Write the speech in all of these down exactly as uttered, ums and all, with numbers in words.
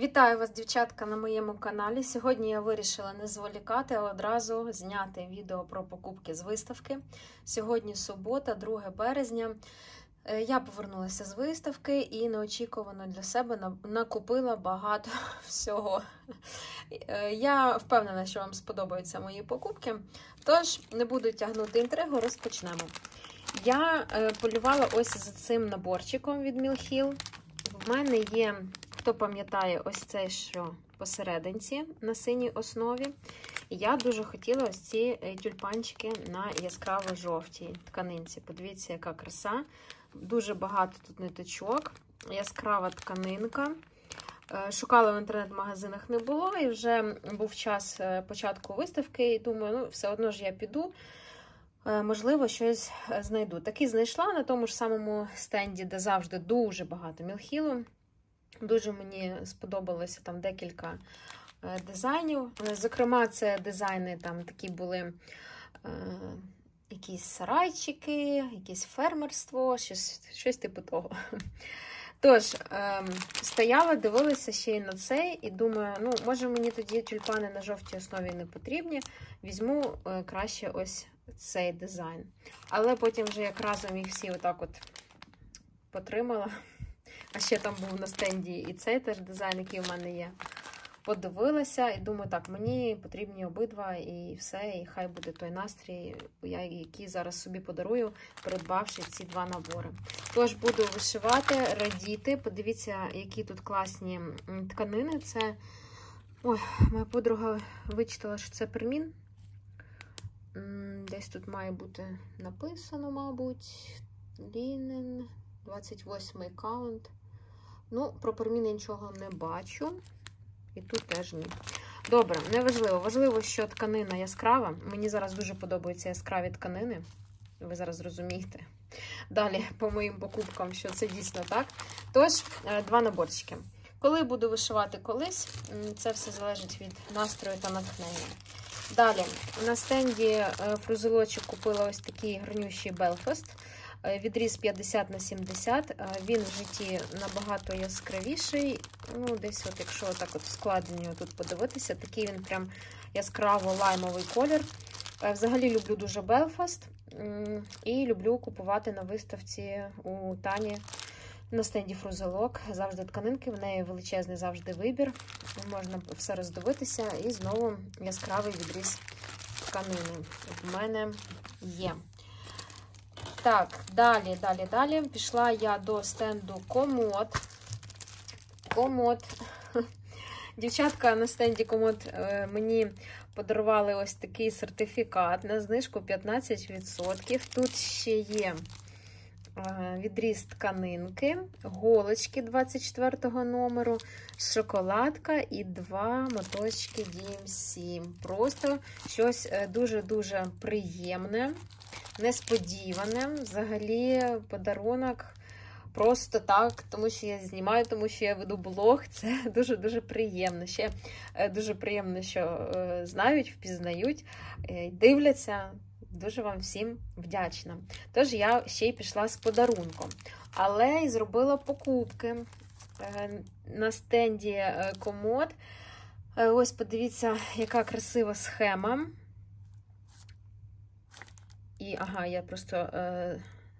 Вітаю вас, дівчатка, на моєму каналі. Сьогодні я вирішила не зволікати, а одразу зняти відео про покупки з виставки. Сьогодні субота, друге березня. Я повернулася з виставки і неочікувано для себе накупила багато всього. Я впевнена, що вам сподобаються мої покупки. Тож, не буду тягнути інтригу, розпочнемо. Я полювала ось за цим наборчиком від Мілхіл. В мене є, хто пам'ятає, ось цей, що посерединці на синій основі. Я дуже хотіла ось ці тюльпанчики на яскраво-жовтій тканинці. Подивіться, яка краса. Дуже багато тут ниточок, яскрава тканинка. Шукала в інтернет-магазинах, не було, і вже був час початку виставки, і думаю, ну, все одно ж я піду, можливо, щось знайду. Такий знайшла на тому ж самому стенді, де завжди дуже багато Мілхілу. Дуже мені сподобалося там декілька дизайнів. Зокрема, це дизайни там такі були е, якісь сарайчики, якесь фермерство, щось, щось типу того. Тож, е, стояла, дивилася ще й на цей, і думаю, ну, може мені тоді тюльпани на жовтій основі не потрібні, візьму е, краще ось цей дизайн. Але потім вже як разом їх всі отак от потримала. А ще там був на стенді і цей теж дизайн, який в мене є. Подивилася і думаю, так, мені потрібні обидва і все, і хай буде той настрій, який зараз собі подарую, придбавши ці два набори. Тож буду вишивати, радіти. Подивіться, які тут класні тканини. Це, ой, моя подруга вичитала, що це пермін. Десь тут має бути написано, мабуть, лінен, двадцять восьмий каунт. Ну, про перміни нічого не бачу. І тут теж ні. Добре, неважливо. Важливо, що тканина яскрава. Мені зараз дуже подобаються яскраві тканини. Ви зараз розумієте. Далі по моїм покупкам, що це дійсно так. Тож, два наборчики. Коли буду вишивати колись, це все залежить від настрою та натхнення. Далі, на стенді фрузелочок купила ось такий гарнющий Белфаст. Відріз п'ятдесят на сімдесят, він в житті набагато яскравіший, ну, десь от, якщо так от в складенні тут подивитися, такий він прям яскраво-лаймовий колір. Взагалі люблю дуже Белфаст і люблю купувати на виставці у Тані на стенді фрузелок. Завжди тканинки, в неї величезний завжди вибір, можна все роздивитися, і знову яскравий відріз тканини в мене є. Так, далі, далі, далі. Пішла я до стенду Комод. Комод. Дівчатка на стенді Комод мені подарували ось такий сертифікат на знижку п'ятнадцять відсотків. Тут ще є відріз тканинки, голочки двадцять четвертого номеру, шоколадка і два моточки ді ем сі. Просто щось дуже-дуже приємне. Несподіване, взагалі, подарунок просто так, тому що я знімаю, тому що я веду блог, це дуже-дуже приємно. Ще дуже приємно, що знають, впізнають, дивляться. Дуже вам всім вдячна. Тож я ще й пішла з подарунком. Але і зробила покупки на стенді Комод. Ось подивіться, яка красива схема. І, ага, я просто е,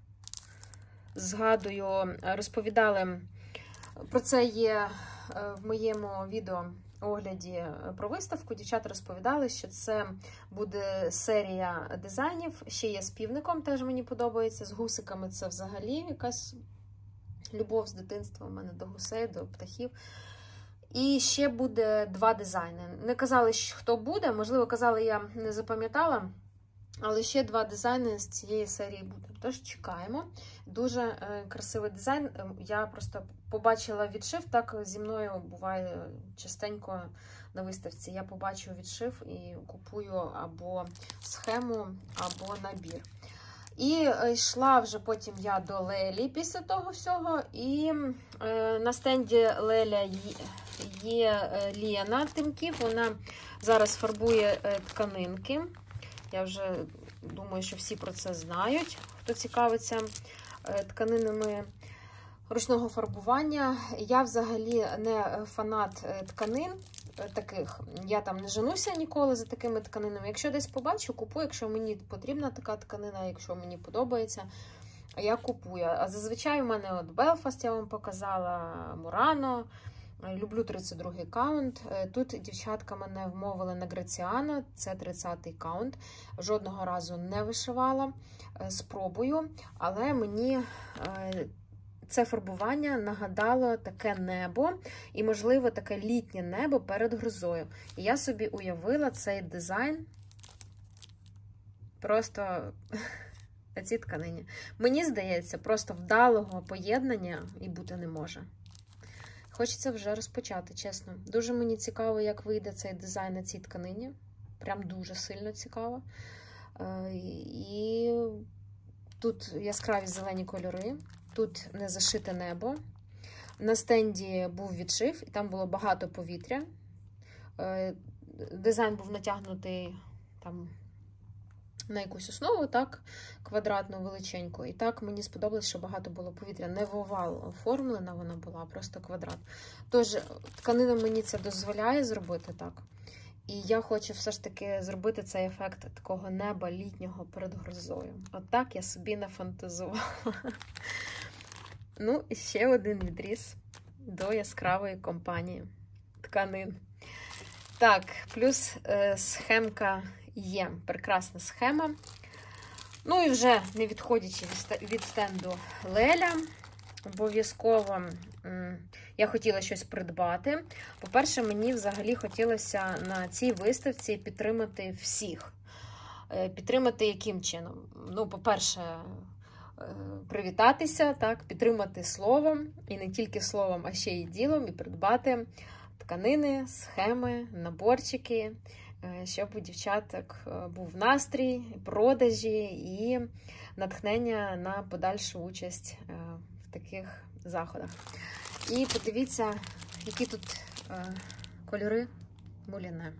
згадую, розповідали, про це є е, в моєму відео огляді про виставку. Дівчата розповідали, що це буде серія дизайнів. Ще є з півником, теж мені подобається. З гусиками це взагалі якась любов з дитинства у мене до гусей, до птахів. І ще буде два дизайни. Не казали, хто буде, можливо, казали, я не запам'ятала. Але ще два дизайни з цієї серії буде. Тож чекаємо. Дуже е, красивий дизайн. Я просто побачила відшив, так зі мною буває частенько на виставці. Я побачу відшив і купую або схему, або набір. І е, йшла вже потім я до Лелі після того всього. І е, на стенді Леля є, є е, Лена Тимків. Вона зараз фарбує е, тканинки. Я вже думаю, що всі про це знають, хто цікавиться тканинами. ручного фарбування. Я взагалі не фанат тканин таких. Я там не женуся ніколи за такими тканинами. Якщо десь побачу, купую. Якщо мені потрібна така тканина, якщо мені подобається, я купую. А зазвичай у мене от Belfast, я вам показала, Murano. Люблю тридцять другий каунт. Тут дівчатка мене вмовили на Graziano, це тридцятий каунт. Жодного разу не вишивала. Спробую, але мені це фарбування нагадало таке небо і, можливо, таке літнє небо перед грозою. І я собі уявила цей дизайн просто на цій тканині. Мені здається, просто вдалого поєднання і бути не може. Хочеться вже розпочати, чесно. Дуже мені цікаво, як вийде цей дизайн на цій тканині. Прям дуже сильно цікаво. І тут яскраві зелені кольори. Тут не зашите небо. На стенді був відшив, і там було багато повітря. Дизайн був натягнутий там на якусь основу, так, квадратну, величеньку. І так мені сподобалось, що багато було повітря. Не в овал оформлена вона була, а просто квадрат. Тож, тканина мені це дозволяє зробити так. І я хочу все ж таки зробити цей ефект такого неба літнього перед грозою. От так я собі нафантазувала. Ну, і ще один відріз до яскравої компанії тканин. Так, плюс е, схемка є. Прекрасна схема. Ну і вже не відходячи від стенду Леля, обов'язково я хотіла щось придбати. По-перше, мені взагалі хотілося на цій виставці підтримати всіх. Підтримати яким чином? Ну, по-перше, привітатися, так, підтримати словом, і не тільки словом, а ще й ділом, і придбати тканини, схеми, наборчики, щоб у дівчаток був настрій, продажі і натхнення на подальшу участь в таких заходах. І подивіться, які тут кольори муліне.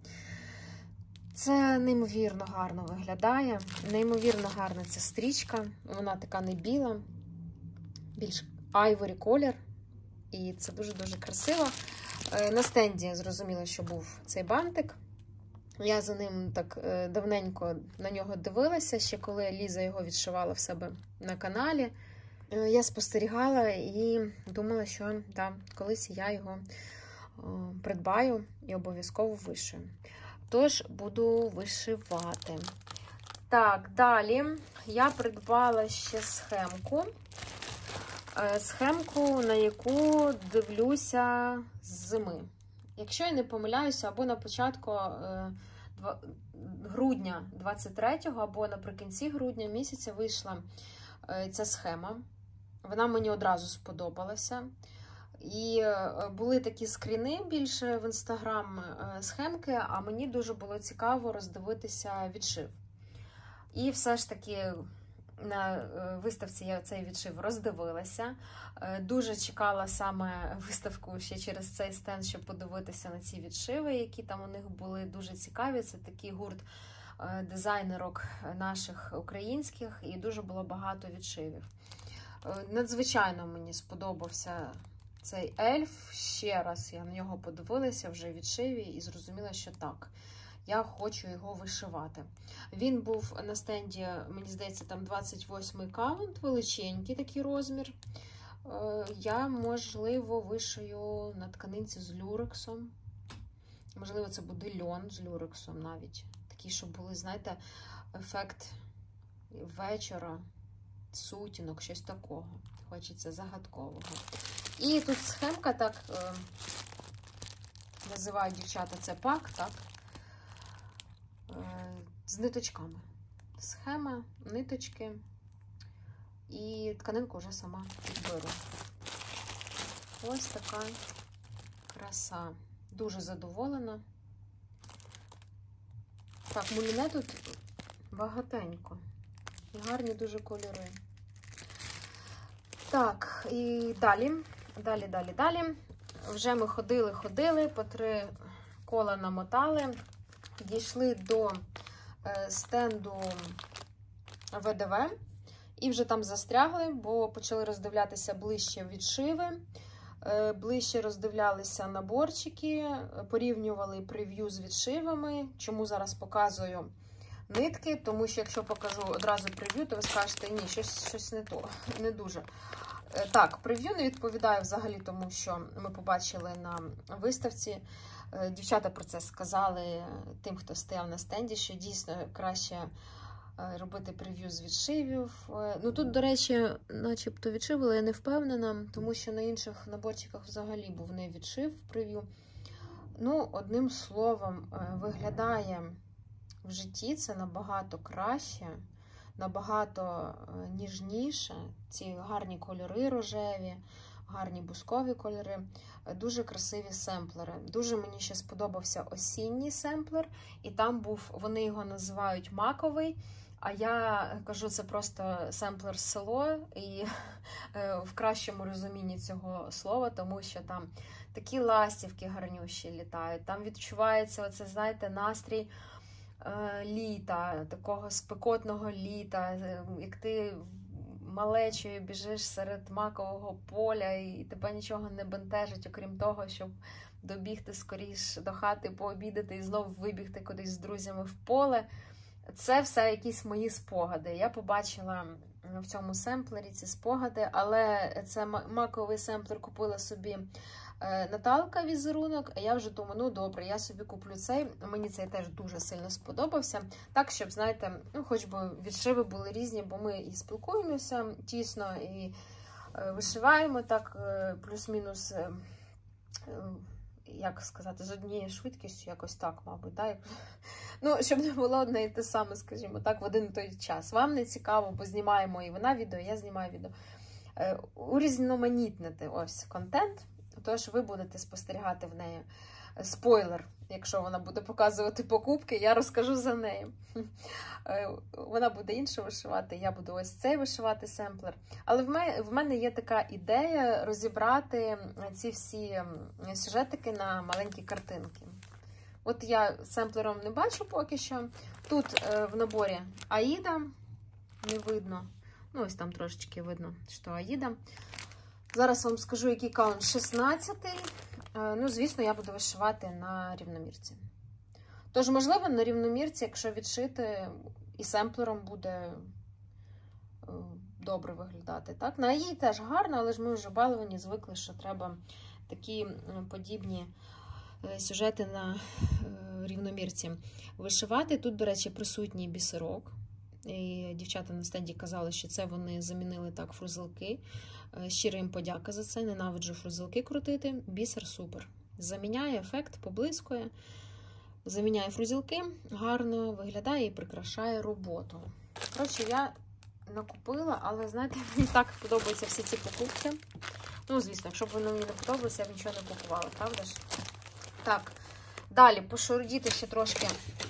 Це неймовірно гарно виглядає, неймовірно гарна ця стрічка, вона така не біла, більш айворі колір, і це дуже-дуже красиво. На стенді зрозуміло, що був цей бантик. Я за ним так давненько на нього дивилася, ще коли Ліза його відшивала в себе на каналі. Я спостерігала і думала, що да, колись я його придбаю і обов'язково вишию. Тож буду вишивати. Так, далі я придбала ще схемку. Схемку, на яку дивлюся з зими. Якщо я не помиляюся, або на початку грудня двадцять третього, або наприкінці грудня місяця вийшла ця схема. Вона мені одразу сподобалася. І були такі скріни більше в інстаграм схемки, а мені дуже було цікаво роздивитися відшив. І все ж таки на виставці я цей відшив роздивилася. Дуже чекала саме виставку ще через цей стенд, щоб подивитися на ці відшиви, які там у них були дуже цікаві. Це такий гурт дизайнерок наших українських, і дуже було багато відшивів. Надзвичайно мені сподобався цей ельф. Ще раз я на нього подивилася вже в відшиві і зрозуміла, що так, я хочу його вишивати. Він був на стенді, мені здається, там двадцять восьмий каунт, величенький такий розмір. Я, можливо, вишию на тканинці з люрексом. Можливо, це буде льон з люрексом навіть. Такий, щоб були, знаєте, ефект вечора, сутінок, щось такого. Хочеться загадкового. І тут схемка, так, е, називають дівчата це пак, так, е, з ниточками. Схема, ниточки, і тканинку вже сама підберу. Ось така краса. Дуже задоволена. Так, муліне тут багатенько. І гарні дуже кольори. Так, і далі, далі, далі, далі. Вже ми ходили-ходили, по три кола намотали. Дійшли до стенду ВДВ. І вже там застрягли, бо почали роздивлятися ближче відшиви, ближче роздивлялися наборчики, порівнювали прев'ю з відшивами. Чому зараз показую нитки? Тому що якщо покажу одразу прев'ю, то ви скажете, ні, щось, щось не то, не дуже. Так, прев'ю не відповідає взагалі тому, що ми побачили на виставці. Дівчата про це сказали тим, хто стояв на стенді, що дійсно краще робити прев'ю з відшивів. Ну тут, до речі, начебто відшив, але я не впевнена, тому що на інших наборчиках взагалі був не відшив прев'ю. Ну, одним словом, виглядає в житті це набагато краще, набагато ніжніше. Ці гарні кольори рожеві, гарні бускові кольори, дуже красиві семплери. Дуже мені ще сподобався осінній семплер, і там був, вони його називають маковий, а я кажу, це просто семплер село, і в кращому розумінні цього слова, тому що там такі ластівки гарнющі літають, там відчувається оце, знаєте, настрій літа, такого спекотного літа, як ти малечою біжиш серед макового поля і тебе нічого не бентежить, окрім того, щоб добігти скоріш до хати, пообідати і знову вибігти кудись з друзями в поле. Це все якісь мої спогади. Я побачила в цьому семплері ці спогади, але це маковий семплер купила собі Наталка візерунок, а я вже думаю, ну добре, я собі куплю цей, мені цей теж дуже сильно сподобався. Так, щоб, знаєте, ну хоч би відшиви були різні, бо ми і спілкуємося тісно, і вишиваємо так плюс-мінус, як сказати, з однією швидкістю, якось так, мабуть, да? Ну, щоб не було одне і те саме, скажімо так, в один і той час. Вам не цікаво, бо знімаємо і вона відео, я знімаю відео. Урізноманітнити ось контент. Тож ви будете спостерігати в неї. Спойлер, якщо вона буде показувати покупки, я розкажу за нею. Вона буде інше вишивати, я буду ось цей вишивати семплер. Але в мене є така ідея розібрати ці всі сюжетики на маленькі картинки. От я семплером не бачу поки що. Тут в наборі Аїда, не видно. Ну, ось там трошечки видно, що Аїда. Зараз вам скажу, який каунт шістнадцятий. Ну, звісно, я буду вишивати на рівномірці. Тож, можливо, на рівномірці, якщо відшити, і семплером буде добре виглядати. Так? На її теж гарно, але ж ми вже баловані, звикли, що треба такі подібні сюжети на рівномірці вишивати. Тут, до речі, присутній бісерок. І дівчата на стенді казали, що це вони замінили так фрузелки. Щиро їм подяка за це. Ненавиджу фрузелки крутити. Бісер супер. Заміняє ефект, поблискує. Заміняє фрузелки, гарно виглядає і прикрашає роботу. Коротше, я накупила, але, знаєте, мені так подобаються всі ці покупки. Ну, звісно, якщо б вони мені не подобалися, я б нічого не купувала, правда ж? Так, далі пошурудіти ще трошки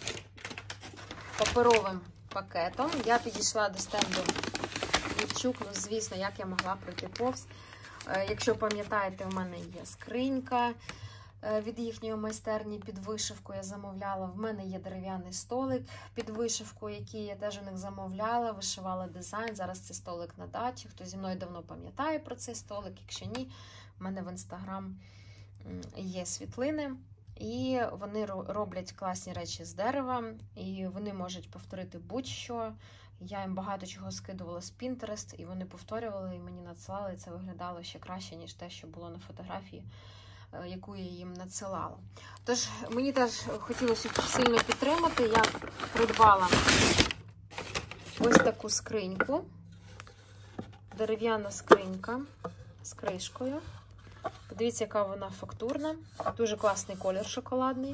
паперовим пакетом. Я підійшла до стенду Вівчук, ну, звісно, як я могла пройти повз. Якщо пам'ятаєте, у мене є скринька від їхньої майстерні під вишивку я замовляла. В мене є дерев'яний столик під вишивку, який я теж у них замовляла, вишивала дизайн. Зараз це столик на дачі. Хто зі мною давно пам'ятає про цей столик, якщо ні, в мене в інстаграм є світлини. І вони роблять класні речі з дерева, і вони можуть повторити будь-що. Я їм багато чого скидувала з Pinterest, і вони повторювали, і мені надсилали, і це виглядало ще краще, ніж те, що було на фотографії, яку я їм надсилала. Тож, мені теж хотілося сильно підтримати. Я придбала ось таку скриньку, дерев'яна скринька з кришкою. Подивіться, яка вона фактурна. Дуже класний колір шоколадний.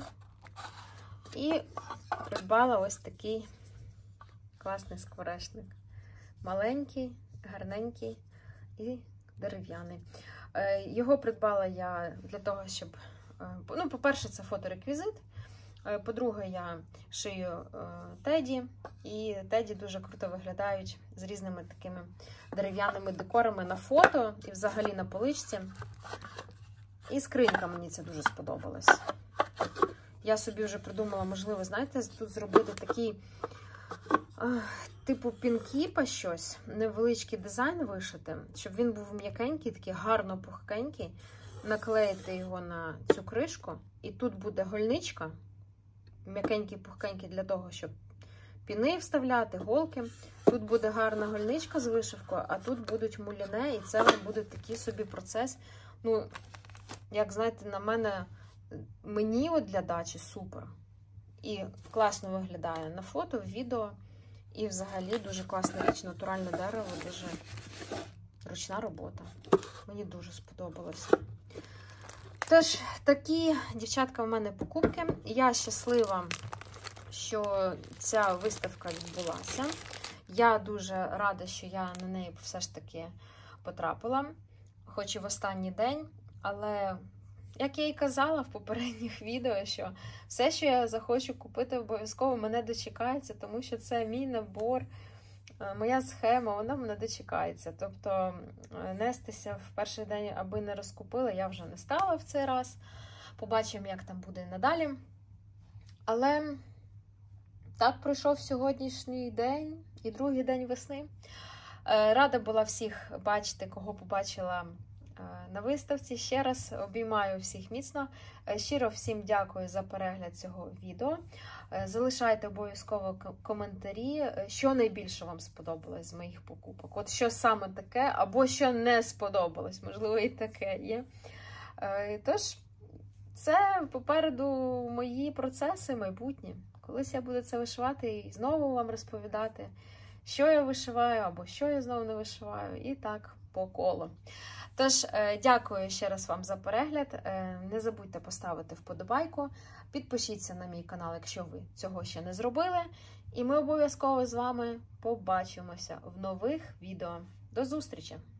І придбала ось такий класний скворечник. Маленький, гарненький і дерев'яний. Його придбала я для того, щоб... Ну, по-перше, це фотореквізит. По-друге, я шию теді. І теді дуже круто виглядають з різними такими дерев'яними декорами на фото і взагалі на поличці. І скринька мені це дуже сподобалась. Я собі вже придумала, можливо, знаєте, тут зробити такий типу пінкіпа щось, невеличкий дизайн вишити, щоб він був м'якенький, такий гарно пухкенький. Наклеїти його на цю кришку. І тут буде гольничка, м'якенький, пухкенький для того, щоб піни вставляти, голки. Тут буде гарна гольничка з вишивкою, а тут будуть муліне, і це вам буде такий собі процес. Ну, як знаєте, на мене, мені от для дачі супер. І класно виглядає на фото, в відео. І взагалі дуже класна річ, натуральне дерево, дуже ручна робота. Мені дуже сподобалось. Тож, такі, дівчатка, в мене покупки. Я щаслива, що ця виставка відбулася. Я дуже рада, що я на неї все ж таки потрапила, хоч і в останній день. Але, як я і казала в попередніх відео, що все, що я захочу купити, обов'язково мене дочекається, тому що це мій набор, моя схема, вона мене дочекається. Тобто, нестися в перший день, аби не розкупила, я вже не стала в цей раз. Побачимо, як там буде надалі. Але так пройшов сьогоднішній день і другий день весни. Рада була всіх бачити, кого побачила на виставці. Ще раз обіймаю всіх міцно. Щиро всім дякую за перегляд цього відео. Залишайте обов'язково коментарі, що найбільше вам сподобалось з моїх покупок. От що саме таке, або що не сподобалось, можливо, і таке є. Тож, це попереду мої процеси майбутні. Колись я буду це вишивати і знову вам розповідати, що я вишиваю, або що я знову не вишиваю, і так по колу. Тож, дякую ще раз вам за перегляд. Не забудьте поставити вподобайку, підпишіться на мій канал, якщо ви цього ще не зробили. І ми обов'язково з вами побачимося в нових відео. До зустрічі!